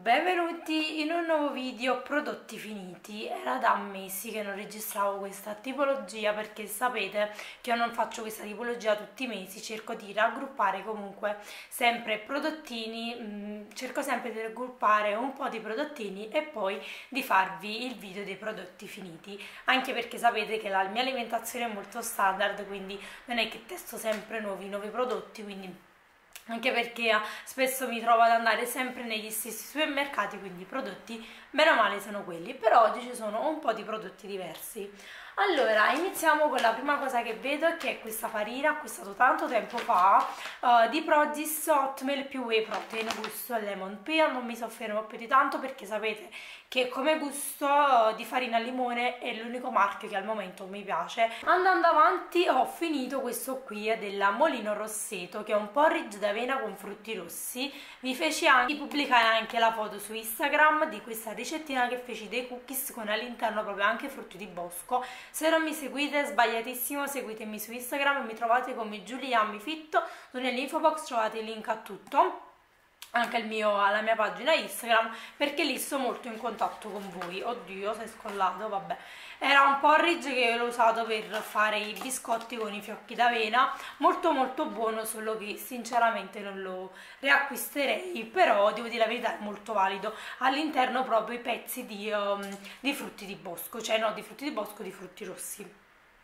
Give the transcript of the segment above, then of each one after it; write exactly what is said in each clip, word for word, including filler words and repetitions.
Benvenuti in un nuovo video prodotti finiti. Era da mesi che non registravo questa tipologia perché sapete che io non faccio questa tipologia tutti i mesi, cerco di raggruppare comunque sempre prodottini, mh, cerco sempre di raggruppare un po' di prodottini e poi di farvi il video dei prodotti finiti, anche perché sapete che la mia alimentazione è molto standard, quindi non è che testo sempre nuovi, nuovi prodotti, quindi anche perché spesso mi trovo ad andare sempre negli stessi supermercati, quindi i prodotti bene o male sono quelli, però oggi ci sono un po' di prodotti diversi. Allora, iniziamo con la prima cosa che vedo, che è questa farina acquistato tanto tempo fa, uh, di Progis Oatmeal più Whey Protein, gusto lemon peel. Non mi soffermo più di tanto perché sapete che come gusto uh, di farina al limone è l'unico marchio che al momento mi piace. Andando avanti ho finito questo qui della Molino Rosseto, che è un porridge d'avena con frutti rossi. Vi feci anche pubblicare anche la foto su Instagram di questa ricettina che feci dei cookies con all'interno proprio anche frutti di bosco. Se non mi seguite, sbagliatissimo, seguitemi su Instagram, mi trovate come Giuliammi Fitto, nell'info box trovate il link a tutto, anche il mio, alla mia pagina Instagram, perché lì sto molto in contatto con voi. Oddio, si è scollato, vabbè. Era un porridge che l'ho usato per fare i biscotti con i fiocchi d'avena, molto molto buono, solo che sinceramente non lo riacquisterei, però devo dire la verità è molto valido. All'interno proprio i pezzi di, um, di frutti di bosco, cioè no, di frutti di bosco, di frutti rossi.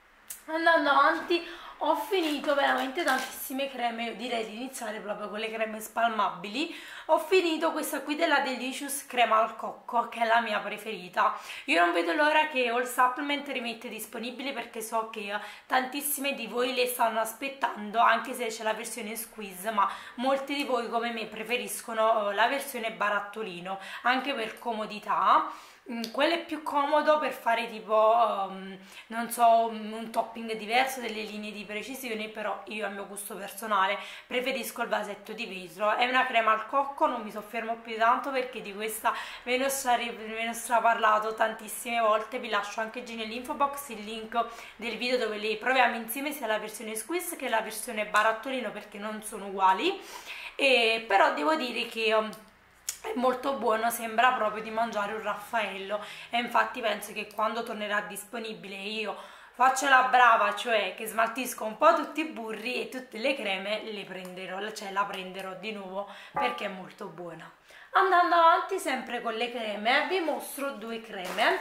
Andando avanti ho finito veramente tantissime creme, io direi di iniziare proprio con le creme spalmabili. Ho finito questa qui della Delicious crema al cocco, che è la mia preferita. Io non vedo l'ora che All Supplement rimette disponibili, perché so che tantissime di voi le stanno aspettando, anche se c'è la versione squeeze, ma molti di voi come me preferiscono la versione barattolino, anche per comodità. Quello è più comodo per fare tipo, um, non so, un topping diverso, delle linee di precisione, però io a mio gusto personale preferisco il vasetto di vetro. È una crema al cocco, non mi soffermo più di tanto perché di questa ve ne ho, ve ne ho straparlato tantissime volte. Vi lascio anche giù nell'info box il link del video dove le proviamo insieme, sia la versione squeeze che la versione barattolino, perché non sono uguali, e, però devo dire che Um, è molto buono, sembra proprio di mangiare un Raffaello, e infatti penso che quando tornerà disponibile io faccio la brava, cioè che smaltisco un po' tutti i burri e tutte le creme le prenderò, cioè la prenderò di nuovo perché è molto buona. Andando avanti sempre con le creme, vi mostro due creme.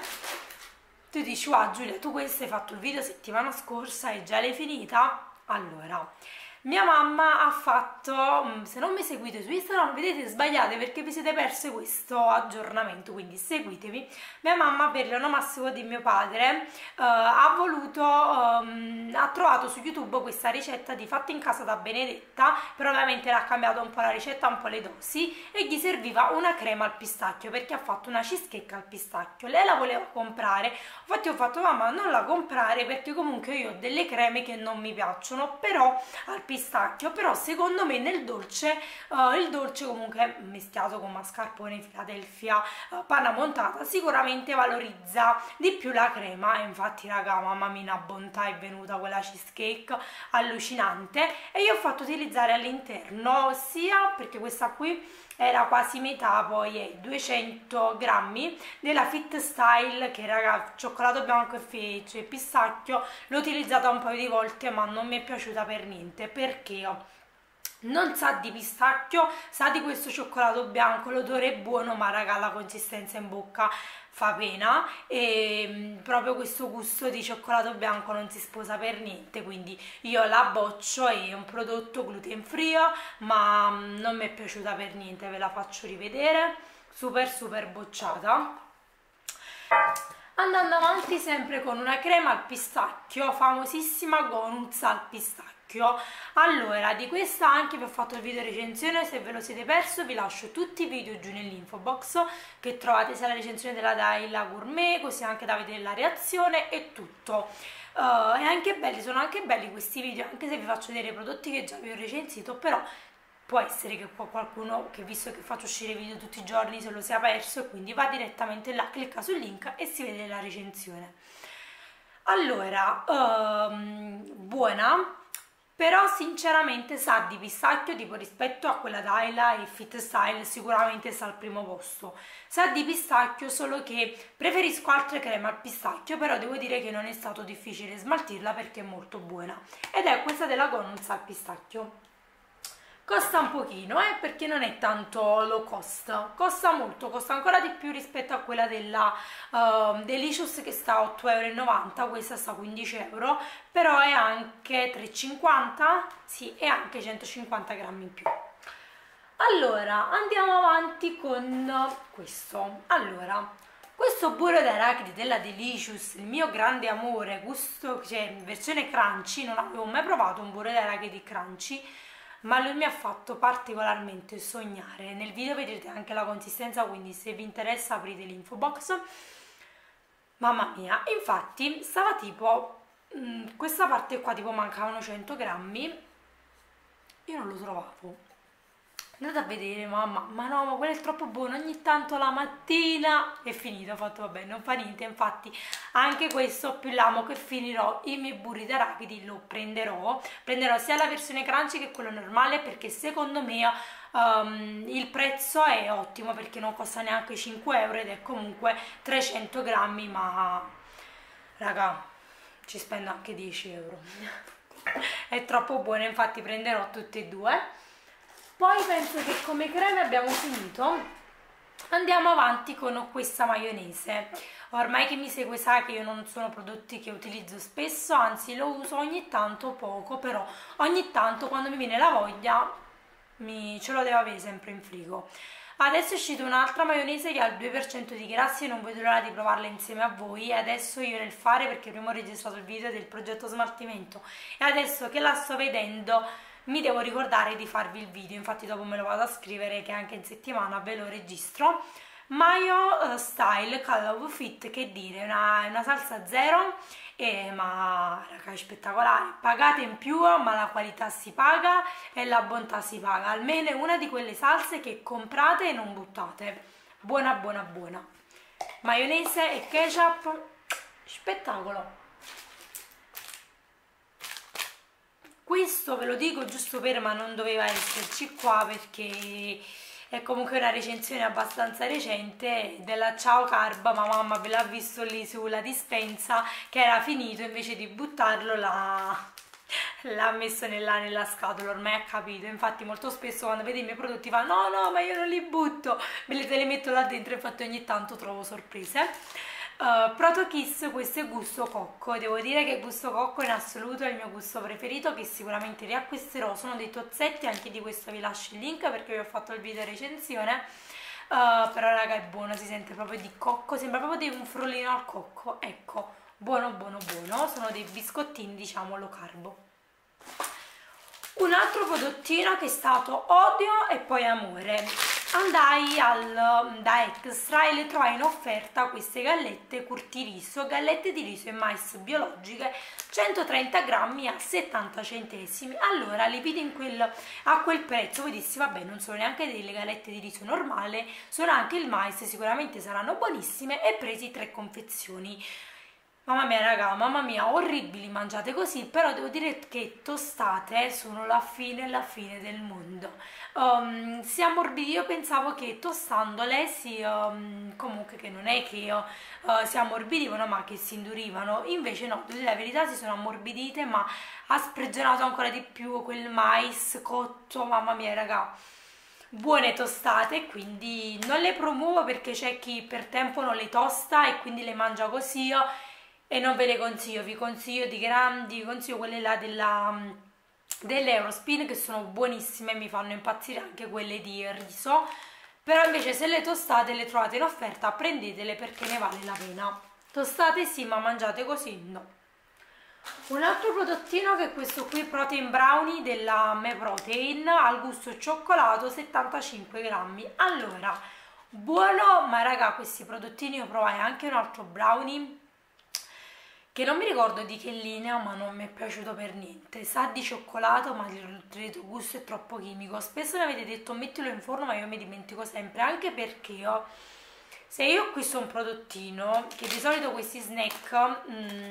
Tu dici, wow Giulia, tu queste hai fatto il video settimana scorsa e già l'hai finita? Allora, mia mamma ha fatto, se non mi seguite su Instagram vedete sbagliate perché vi siete perse questo aggiornamento, quindi seguitevi. Mia mamma per l'onomastico di mio padre eh, ha voluto, um, ha trovato su YouTube questa ricetta di fatto in casa da Benedetta, però ovviamente l'ha cambiato un po' la ricetta, un po' le dosi, e gli serviva una crema al pistacchio perché ha fatto una cheesecake al pistacchio. Lei la voleva comprare, infatti ho fatto mamma non la comprare perché comunque io ho delle creme che non mi piacciono, però al pistacchio, però secondo me nel dolce, uh, il dolce comunque mischiato con mascarpone, Philadelphia, uh, panna montata, sicuramente valorizza di più la crema. E infatti raga, mamma mia, una bontà, è venuta quella cheesecake allucinante, e io ho fatto utilizzare all'interno sia, perché questa qui era quasi metà, poi è duecento grammi della Fit Style, che raga, cioccolato bianco e fece pistacchio. L'ho utilizzata un paio di volte ma non mi è piaciuta per niente, perché non sa di pistacchio, sa di questo cioccolato bianco, l'odore è buono ma raga la consistenza in bocca fa pena, e proprio questo gusto di cioccolato bianco non si sposa per niente, quindi io la boccio. È un prodotto gluten free ma non mi è piaciuta per niente, ve la faccio rivedere, super super bocciata. Andando avanti sempre con una crema al pistacchio, famosissima Gonuz al pistacchio. Allora, di questa anche vi ho fatto il video recensione, se ve lo siete perso vi lascio tutti i video giù nell'info box, che trovate sia la recensione della Daila Gourmet, così anche da vedere la reazione e tutto. Uh, e anche belli, sono anche belli questi video, anche se vi faccio vedere i prodotti che già vi ho recensito, però può essere che qualcuno, che visto che faccio uscire video tutti i giorni, se lo sia perso, e quindi va direttamente là, clicca sul link e si vede la recensione. Allora, um, buona, però sinceramente sa di pistacchio, tipo rispetto a quella Daila e Fit Style sicuramente sta al primo posto. Sa di pistacchio, solo che preferisco altre creme al pistacchio, però devo dire che non è stato difficile smaltirla perché è molto buona. Ed è questa della Gonuz al pistacchio. Costa un pochino, eh, perché non è tanto low cost, costa molto, costa ancora di più rispetto a quella della uh, Delicious che sta a otto e novanta euro, questa sta a quindici euro, però è anche tre e cinquanta, sì, e anche centocinquanta grammi in più. Allora, andiamo avanti con questo. Allora, questo burro d'arachidi della Delicious, il mio grande amore, gusto, cioè versione crunchy, non avevo mai provato un burro d'arachidi crunchy, ma lui mi ha fatto particolarmente sognare. Nel video vedrete anche la consistenza, quindi se vi interessa aprite l'info box. Mamma mia, infatti stava tipo mh, questa parte qua tipo mancavano cento grammi, io non lo trovavo. Andate a vedere, mamma, ma no, ma quello è troppo buono, ogni tanto la mattina è finito, ho fatto vabbè, non fa niente. Infatti anche questo, più l'amo che finirò i miei burri d'arachidi lo prenderò, prenderò sia la versione crunchy che quello normale, perché secondo me um, il prezzo è ottimo, perché non costa neanche cinque euro ed è comunque trecento grammi, ma raga, ci spendo anche dieci euro. È troppo buono, infatti prenderò tutti e due. Poi penso che come creme abbiamo finito, andiamo avanti con questa maionese. Ormai chi mi segue sa che io non sono prodotti che utilizzo spesso, anzi lo uso ogni tanto, poco, però ogni tanto quando mi viene la voglia mi, ce lo devo avere sempre in frigo. Adesso è uscita un'altra maionese che ha il due per cento di grassi e non vedo l'ora di provarla insieme a voi. E adesso io nel fare, perché prima ho registrato il video del progetto smaltimento e adesso che la sto vedendo mi devo ricordare di farvi il video, infatti dopo me lo vado a scrivere che anche in settimana ve lo registro. Mayo Style Color Fit, che dire, una, una salsa zero, eh, ma raga, è spettacolare, pagate in più ma la qualità si paga e la bontà si paga, almeno è una di quelle salse che comprate e non buttate, buona buona buona. Maionese e ketchup, spettacolo. Questo ve lo dico giusto per, ma non doveva esserci qua perché è comunque una recensione abbastanza recente della Ciao Carba, ma mamma ve l'ha visto lì sulla dispensa che era finito, invece di buttarlo l'ha messo nella, nella scatola, ormai ha capito. Infatti molto spesso quando vede i miei prodotti fa no no ma io non li butto, me li, te li metto là dentro, infatti ogni tanto trovo sorprese. Uh, Proto Kiss, questo è gusto cocco, devo dire che gusto cocco in assoluto è il mio gusto preferito, che sicuramente riacquisterò. Sono dei tozzetti, anche di questo vi lascio il link perché vi ho fatto il video recensione. Uh, però raga è buono, si sente proprio di cocco, sembra proprio di un frullino al cocco, ecco, buono buono buono. Sono dei biscottini diciamo low carbo. Un altro prodottino che è stato odio e poi amore. Andai al, da Extra e le trovai in offerta queste gallette curti riso, gallette di riso e mais biologiche, centotrenta grammi a settanta centesimi. Allora li vidi in quel, a quel prezzo, poi dissi vabbè, non sono neanche delle gallette di riso normale, sono anche il mais, sicuramente saranno buonissime, e presi tre confezioni. Mamma mia raga, mamma mia, orribili mangiate così, però devo dire che tostate sono la fine, la fine del mondo. Um, si ammorbidi, io pensavo che tostandole si, um, comunque che non è che uh, si ammorbidivano ma che si indurivano, invece no, devo dire la verità, si sono ammorbidite, ma ha sprigionato ancora di più quel mais cotto, mamma mia raga. Buone tostate, quindi non le promuovo perché c'è chi per tempo non le tosta e quindi le mangia così e non ve le consiglio. Vi consiglio di grandi, vi consiglio quelle là della, delle Eurospin, che sono buonissime, mi fanno impazzire anche quelle di riso, però invece se le tostate le trovate in offerta prendetele perché ne vale la pena. Tostate sì, ma mangiate così no. Un altro prodottino che è questo qui, Protein Brownie della Me Protein, al gusto cioccolato, settantacinque grammi. Allora, buono, ma raga, questi prodottini io provai anche un altro brownie che non mi ricordo di che linea, ma non mi è piaciuto per niente. Sa di cioccolato, ma il gusto è troppo chimico. Spesso mi avete detto mettilo in forno, ma io mi dimentico sempre, anche perché io, se io acquisto un prodottino, che di solito questi snack mh,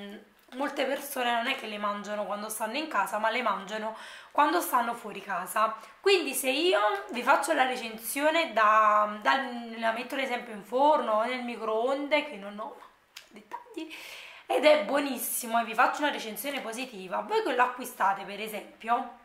molte persone non è che le mangiano quando stanno in casa, ma le mangiano quando stanno fuori casa. Quindi se io vi faccio la recensione da, da la metto ad esempio in forno o nel microonde, che non ho dettagli, ed è buonissimo, e vi faccio una recensione positiva, voi che lo acquistate per esempio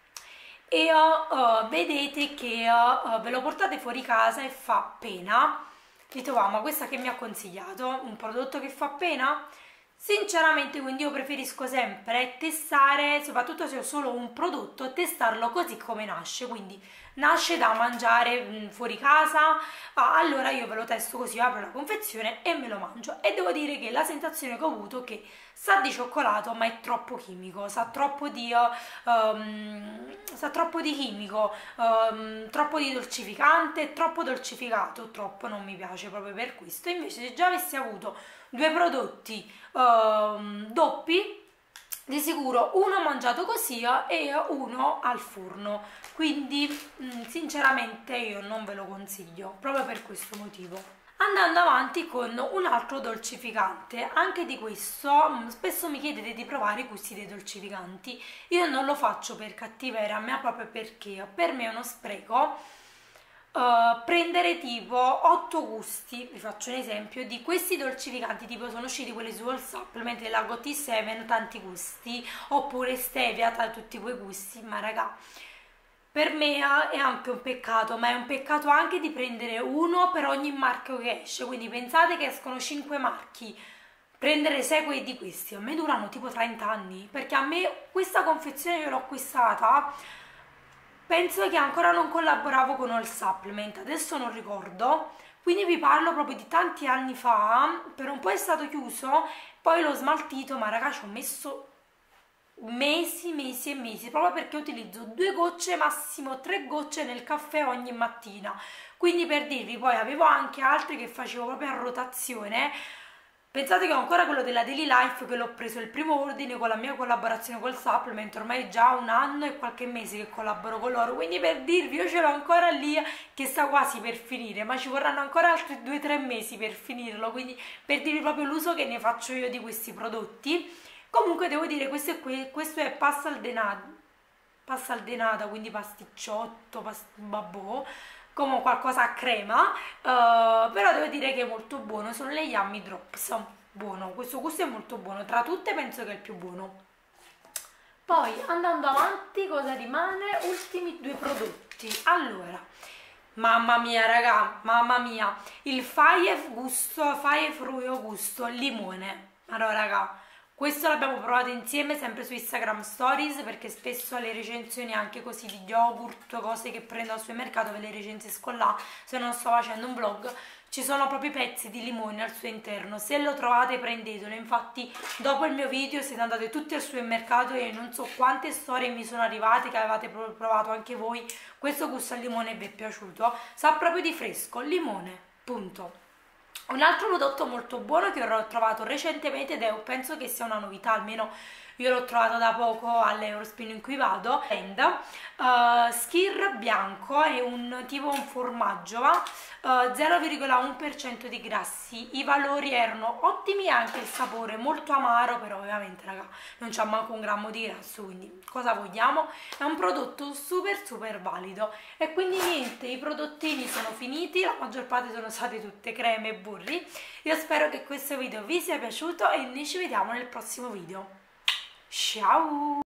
e uh, vedete che uh, ve lo portate fuori casa e fa pena, dite wow, ma questa che mi ha consigliato? Un prodotto che fa pena? Sinceramente, quindi io preferisco sempre testare, soprattutto se ho solo un prodotto, testarlo così come nasce, quindi nasce da mangiare mh, fuori casa, ah, allora io ve lo testo così, apro la confezione e me lo mangio, e devo dire che la sensazione che ho avuto è che sa di cioccolato ma è troppo chimico, sa troppo di, uh, um, sa troppo di chimico, um, troppo di dolcificante, troppo dolcificato, troppo non mi piace proprio per questo. Invece se già avessi avuto due prodotti um, doppi, di sicuro uno mangiato così e uno al forno, quindi mh, sinceramente io non ve lo consiglio proprio per questo motivo. Andando avanti con un altro dolcificante, anche di questo mh, spesso mi chiedete di provare i gusti dei dolcificanti. Io non lo faccio per cattiveria, ma proprio perché per me è uno spreco Uh, prendere tipo otto gusti, vi faccio un esempio di questi dolcificanti, tipo sono usciti quelli su All Supplement della Got sette, tanti gusti, oppure Stevia, tra tutti quei gusti, ma raga, per me è anche un peccato, ma è un peccato anche di prendere uno per ogni marchio che esce, quindi pensate che escono cinque marchi, prendere sei di questi, a me durano tipo trenta anni, perché a me questa confezione io l'ho acquistata, penso che ancora non collaboravo con All Supplement, adesso non ricordo, quindi vi parlo proprio di tanti anni fa, per un po' è stato chiuso, poi l'ho smaltito, ma ragazzi ho messo mesi, mesi e mesi, proprio perché utilizzo due gocce, massimo tre gocce nel caffè ogni mattina, quindi per dirvi, poi avevo anche altri che facevo proprio a rotazione. Pensate che ho ancora quello della Daily Life, che l'ho preso il primo ordine con la mia collaborazione col Supplement, ormai è già un anno e qualche mese che collaboro con loro, quindi per dirvi io ce l'ho ancora lì che sta quasi per finire, ma ci vorranno ancora altri due tre mesi per finirlo, quindi per dirvi proprio l'uso che ne faccio io di questi prodotti. Comunque devo dire, questo è, questo è pasta al denaro, pasta al denata, quindi pasticciotto, past babbo, come qualcosa a crema, uh, però devo dire che è molto buono, sono le Yummy Drops, buono, questo gusto è molto buono, tra tutte penso che è il più buono. Poi andando avanti, cosa rimane? Ultimi due prodotti. Allora, mamma mia raga, mamma mia, il Faye gusto, Faye Fruio gusto limone, allora raga, questo l'abbiamo provato insieme sempre su Instagram Stories, perché spesso le recensioni anche così di yogurt, cose che prendo al supermercato, ve le recensisco là, se non sto facendo un vlog, ci sono proprio i pezzi di limone al suo interno, se lo trovate prendetelo, infatti dopo il mio video siete andate tutti al supermercato e non so quante storie mi sono arrivate che avevate provato anche voi questo gusto al limone e vi è piaciuto, sa proprio di fresco, limone, punto. Un altro prodotto molto buono che ho trovato recentemente ed è, penso che sia una novità, almeno io l'ho trovato da poco all'Eurospin in cui vado, End, uh, Skyr bianco, è un tipo un formaggio, va? Uh, zero virgola uno per cento di grassi, i valori erano ottimi, anche il sapore molto amaro, però ovviamente raga non c'ha manco un grammo di grasso, quindi cosa vogliamo? È un prodotto super super valido e quindi niente, i prodottini sono finiti, la maggior parte sono state tutte creme e burri. Io spero che questo video vi sia piaciuto e noi ci vediamo nel prossimo video. Ciao!